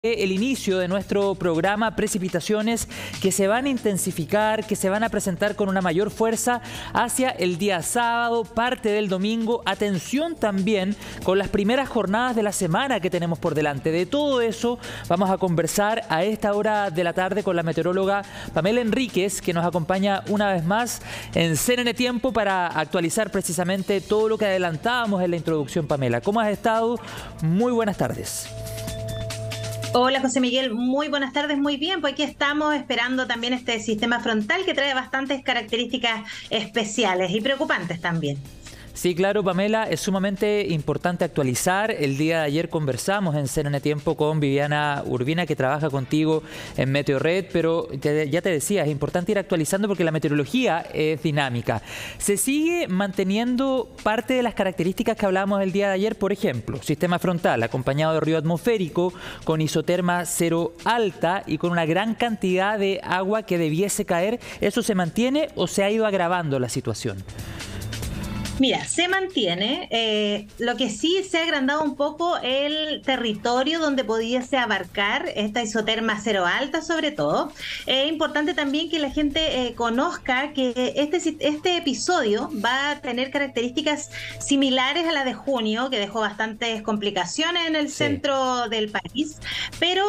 El inicio de nuestro programa, precipitaciones que se van a intensificar, que se van a presentar con una mayor fuerza hacia el día sábado, parte del domingo. Atención también con las primeras jornadas de la semana que tenemos por delante. De todo eso vamos a conversar a esta hora de la tarde con la meteoróloga Pamela Enríquez, que nos acompaña una vez más en CNN Tiempo para actualizar precisamente todo lo que adelantábamos en la introducción. Pamela, ¿cómo has estado? Muy buenas tardes. Hola José Miguel, muy buenas tardes, muy bien, pues aquí estamos esperando también este sistema frontal que trae bastantes características especiales y preocupantes también. Sí, claro, Pamela, es sumamente importante actualizar. El día de ayer conversamos en CNN Tiempo con Viviana Urbina, que trabaja contigo en Meteorred, pero ya te decía, es importante ir actualizando porque la meteorología es dinámica. Se sigue manteniendo parte de las características que hablábamos el día de ayer, por ejemplo, sistema frontal acompañado de río atmosférico, con isoterma cero alta y con una gran cantidad de agua que debiese caer. ¿Eso se mantiene o se ha ido agravando la situación? Mira, se mantiene, lo que sí se ha agrandado un poco el territorio donde pudiese abarcar esta isoterma cero alta sobre todo. Es importante también que la gente conozca que este episodio va a tener características similares a la de junio, que dejó bastantes complicaciones en el centro del país, pero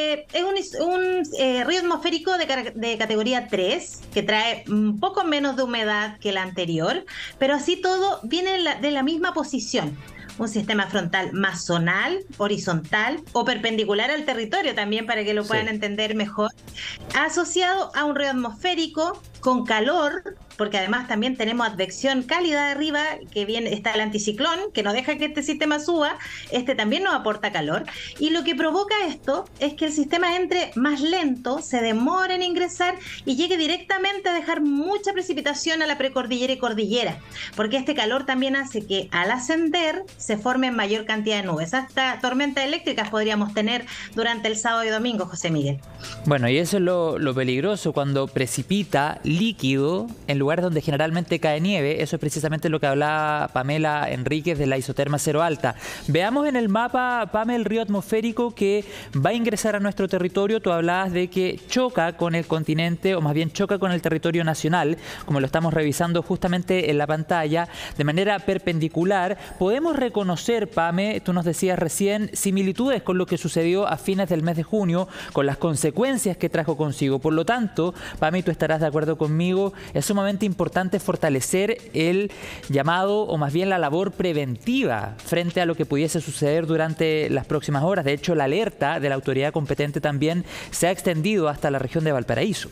es un río atmosférico de categoría 3, que trae un poco menos de humedad que el anterior, pero así todo viene de la misma posición. Un sistema frontal más zonal, horizontal o perpendicular al territorio también, para que lo puedan entender mejor, asociado a un río atmosférico con calor, porque además también tenemos advección cálida de arriba, que viene, está el anticiclón, que no deja que este sistema suba, este también nos aporta calor, y lo que provoca esto es que el sistema entre más lento, se demore en ingresar y llegue directamente a dejar mucha precipitación a la precordillera y cordillera, porque este calor también hace que al ascender se formen mayor cantidad de nubes. Hasta tormentas eléctricas podríamos tener durante el sábado y domingo, José Miguel. Bueno, y eso es lo peligroso, cuando precipita líquido en lugares donde generalmente cae nieve. Eso es precisamente lo que hablaba Pamela Enríquez de la isoterma cero alta. Veamos en el mapa, Pamela, el río atmosférico que va a ingresar a nuestro territorio. Tú hablabas de que choca con el continente, o más bien choca con el territorio nacional, como lo estamos revisando justamente en la pantalla, de manera perpendicular. Podemos reconocer, Pame, tú nos decías recién, similitudes con lo que sucedió a fines del mes de junio, con las consecuencias que trajo consigo. Por lo tanto, Pame, tú estarás de acuerdo conmigo, es sumamente importante fortalecer el llamado, o más bien la labor preventiva frente a lo que pudiese suceder durante las próximas horas. De hecho, la alerta de la autoridad competente también se ha extendido hasta la región de Valparaíso.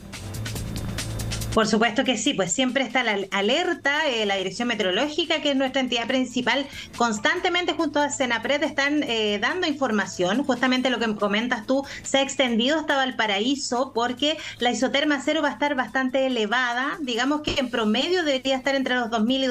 Por supuesto que sí, pues siempre está la alerta, la Dirección Meteorológica, que es nuestra entidad principal, constantemente junto a Senapred están dando información. Justamente lo que comentas tú, se ha extendido hasta Valparaíso porque la isoterma cero va a estar bastante elevada. Digamos que en promedio debería estar entre los 2.000 y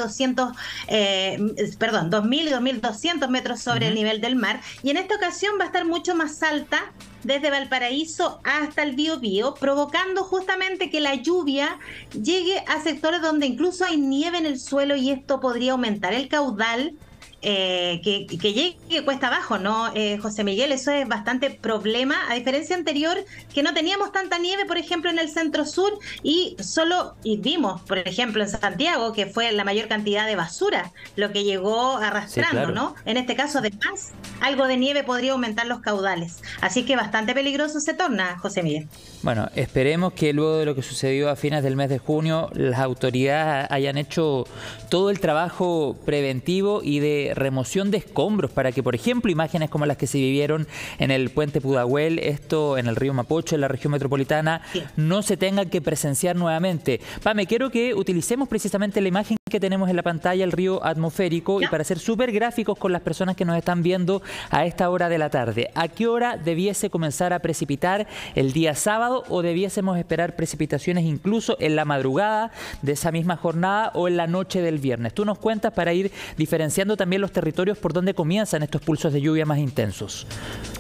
2.200 metros sobre el nivel del mar. Y en esta ocasión va a estar mucho más alta, desde Valparaíso hasta el Biobío, provocando justamente que la lluvia llegue a sectores donde incluso hay nieve en el suelo, y esto podría aumentar el caudal que llegue cuesta abajo, ¿no, José Miguel? Eso es bastante problema, a diferencia anterior, que no teníamos tanta nieve, por ejemplo, en el centro sur, y vimos, por ejemplo, en Santiago, que fue la mayor cantidad de basura lo que llegó arrastrando, sí, claro, ¿no? En este caso, además, algo de nieve podría aumentar los caudales. Así que bastante peligroso se torna, José Miguel. Bueno, esperemos que luego de lo que sucedió a fines del mes de junio, las autoridades hayan hecho todo el trabajo preventivo y de remoción de escombros para que, por ejemplo, imágenes como las que se vivieron en el puente Pudahuel, esto en el río Mapocho, en la región metropolitana, no se tengan que presenciar nuevamente. Pame, quiero que utilicemos precisamente la imagen que tenemos en la pantalla, el río atmosférico, y para ser súper gráficos con las personas que nos están viendo a esta hora de la tarde. ¿A qué hora debiese comenzar a precipitar el día sábado, o debiésemos esperar precipitaciones incluso en la madrugada de esa misma jornada o en la noche del viernes? Tú nos cuentas para ir diferenciando también los territorios por donde comienzan estos pulsos de lluvia más intensos.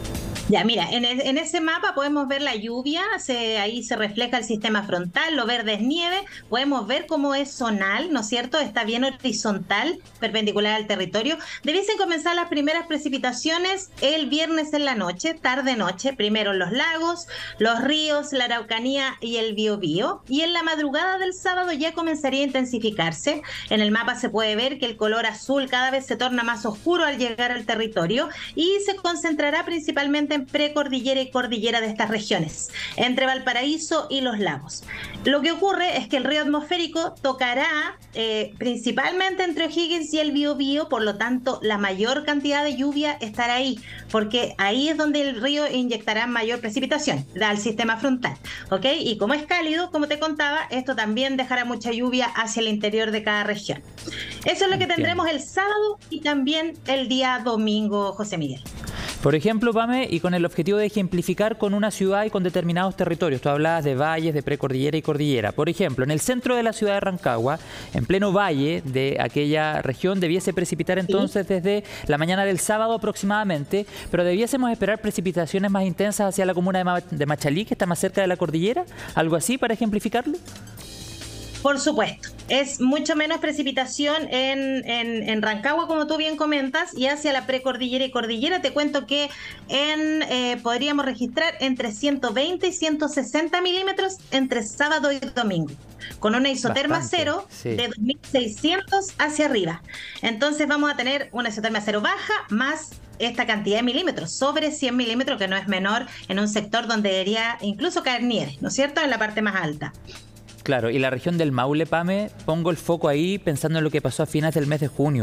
Ya, mira, en ese mapa podemos ver la lluvia, ahí se refleja el sistema frontal, lo verde es nieve, podemos ver cómo es zonal, ¿no es cierto? Está bien horizontal, perpendicular al territorio. Debiesen comenzar las primeras precipitaciones el viernes en la noche, tarde-noche, primero en los lagos, los ríos, la Araucanía y el Biobío, y en la madrugada del sábado ya comenzaría a intensificarse. En el mapa se puede ver que el color azul cada vez se torna más oscuro al llegar al territorio y se concentrará principalmente en precordillera y cordillera de estas regiones, entre Valparaíso y los lagos. Lo que ocurre es que el río atmosférico tocará principalmente entre O'Higgins y el Biobío, por lo tanto la mayor cantidad de lluvia estará ahí, porque ahí es donde el río inyectará mayor precipitación al sistema frontal, ¿ok? Y como es cálido, como te contaba, esto también dejará mucha lluvia hacia el interior de cada región. Eso es lo que tendremos el sábado y también el día domingo, José Miguel. Por ejemplo, Pame, y con el objetivo de ejemplificar con una ciudad y con determinados territorios. Tú hablabas de valles, de precordillera y cordillera. Por ejemplo, en el centro de la ciudad de Rancagua, en pleno valle de aquella región, debiese precipitar entonces desde la mañana del sábado aproximadamente, pero debiésemos esperar precipitaciones más intensas hacia la comuna de Machalí, que está más cerca de la cordillera. ¿Algo así para ejemplificarlo? Por supuesto, es mucho menos precipitación en Rancagua, como tú bien comentas, y hacia la precordillera y cordillera. Te cuento que podríamos registrar entre 120 y 160 milímetros entre sábado y domingo, con una isoterma cero de 2.600 hacia arriba. Entonces vamos a tener una isoterma cero baja más esta cantidad de milímetros, sobre 100 milímetros, que no es menor en un sector donde debería incluso caer nieve, ¿no es cierto?, en la parte más alta. Claro, y la región del Maule, Pame, pongo el foco ahí pensando en lo que pasó a fines del mes de junio.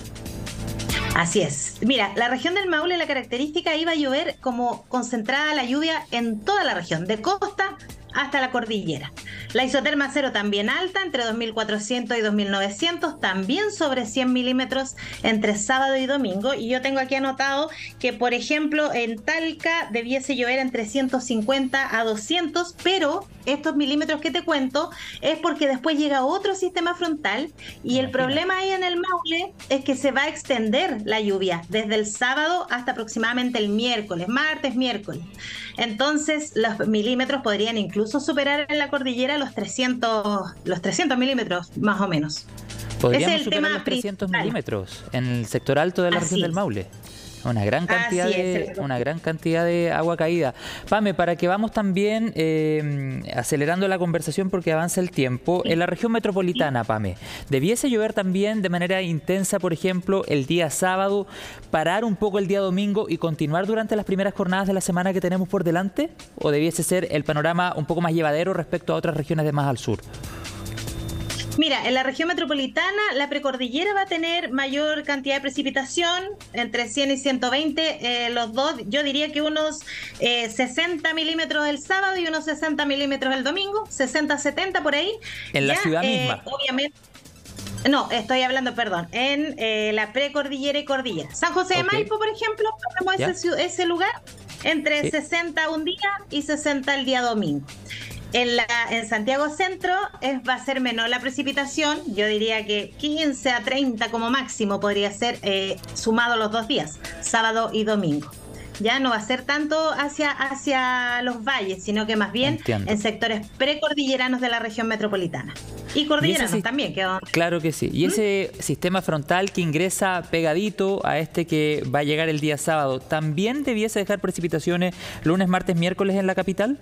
Así es. Mira, la región del Maule, la característica, iba a llover como concentrada la lluvia en toda la región, de costa hasta la cordillera. La isoterma cero también alta, entre 2.400 y 2.900, también sobre 100 milímetros entre sábado y domingo. Y yo tengo aquí anotado que, por ejemplo, en Talca debiese llover entre 150 a 200, pero estos milímetros que te cuento es porque después llega otro sistema frontal y el problema ahí en el Maule es que se va a extender la lluvia desde el sábado hasta aproximadamente el miércoles, martes, miércoles. Entonces los milímetros podrían incluso superar en la cordillera los 300 milímetros más o menos. Podríamos superar los 300 milímetros en el sector alto de la región del Maule. Una gran cantidad de agua caída. Pame, para que vamos también acelerando la conversación porque avanza el tiempo, en la región metropolitana, Pame, ¿debiese llover también de manera intensa, por ejemplo, el día sábado, parar un poco el día domingo y continuar durante las primeras jornadas de la semana que tenemos por delante? ¿O debiese ser el panorama un poco más llevadero respecto a otras regiones de más al sur? Mira, en la región metropolitana la precordillera va a tener mayor cantidad de precipitación, entre 100 y 120, los dos, yo diría que unos 60 milímetros el sábado y unos 60 milímetros el domingo, 60, 70 por ahí. ¿En la ciudad misma? Obviamente. No, estoy hablando, perdón, en la precordillera y cordillera. San José de Maipo, por ejemplo, tenemos ese lugar, entre 60 un día y 60 el día domingo. En Santiago Centro va a ser menor la precipitación, yo diría que 15 a 30 como máximo podría ser sumado los 2 días, sábado y domingo. Ya no va a ser tanto hacia los valles, sino que más bien en sectores precordilleranos de la región metropolitana. Y cordilleranos también. Claro que sí. Y ese sistema frontal que ingresa pegadito a este que va a llegar el día sábado, ¿también debiese dejar precipitaciones lunes, martes, miércoles en la capital?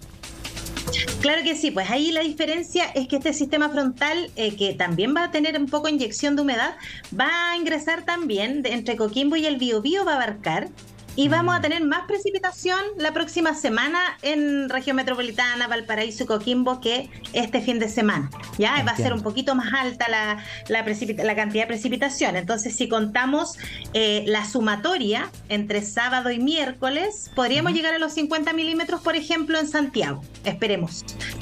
Claro que sí, pues ahí la diferencia es que este sistema frontal, que también va a tener un poco de inyección de humedad, va a ingresar también entre Coquimbo y el Biobío, va a abarcar. Y vamos a tener más precipitación la próxima semana en región metropolitana, Valparaíso y Coquimbo que este fin de semana. Ya va a ser un poquito más alta la cantidad de precipitación. Entonces, si contamos la sumatoria entre sábado y miércoles, podríamos llegar a los 50 milímetros, por ejemplo, en Santiago. Esperemos.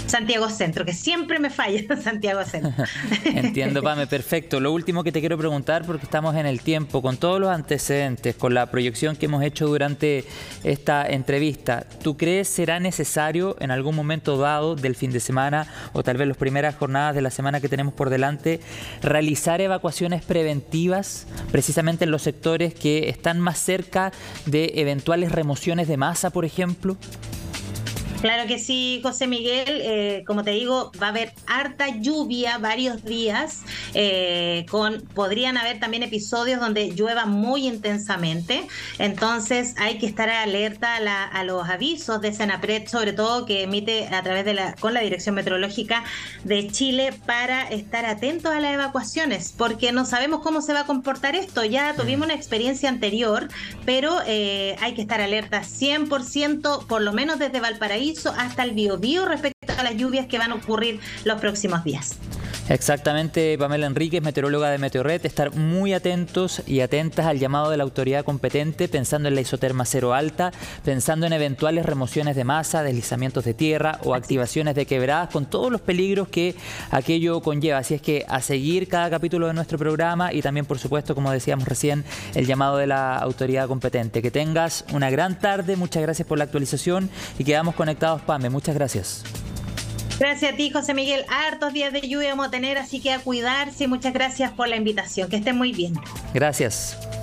Santiago Centro, que siempre me falla Santiago Centro. Entiendo, Pame, perfecto. Lo último que te quiero preguntar, porque estamos en el tiempo, con todos los antecedentes, con la proyección que hemos hecho durante esta entrevista, ¿tú crees será necesario en algún momento dado del fin de semana o tal vez las primeras jornadas de la semana que tenemos por delante, realizar evacuaciones preventivas precisamente en los sectores que están más cerca de eventuales remociones de masa, por ejemplo? Claro que sí, José Miguel. Como te digo, va a haber harta lluvia varios días. Podrían haber también episodios donde llueva muy intensamente. Entonces hay que estar alerta a los avisos de Senapred, sobre todo que emite a través con la Dirección Meteorológica de Chile, para estar atentos a las evacuaciones, porque no sabemos cómo se va a comportar esto. Ya tuvimos una experiencia anterior, pero hay que estar alerta 100%, por lo menos desde Valparaíso hasta el Biobío, respecto a las lluvias que van a ocurrir los próximos días. Exactamente, Pamela Enríquez, meteoróloga de Meteorred, estar muy atentos y atentas al llamado de la autoridad competente, pensando en la isoterma cero alta, pensando en eventuales remociones de masa, deslizamientos de tierra o activaciones de quebradas, con todos los peligros que aquello conlleva. Así es que a seguir cada capítulo de nuestro programa y también, por supuesto, como decíamos recién, el llamado de la autoridad competente. Que tengas una gran tarde, muchas gracias por la actualización y quedamos conectados, Pame, muchas gracias. Gracias a ti, José Miguel. Hartos días de lluvia vamos a tener, así que a cuidarse y muchas gracias por la invitación. Que estén muy bien. Gracias.